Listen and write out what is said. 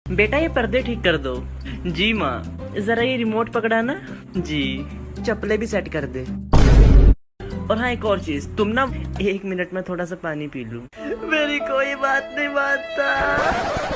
बेटा ये पर्दे ठीक कर दो। जी माँ। जरा ये रिमोट पकड़ाना। जी। चप्पलें भी सेट कर दे। और हाँ एक और चीज, तुम ना 1 मिनट में थोड़ा सा पानी पी लूं। मेरी कोई बात नहीं मानता।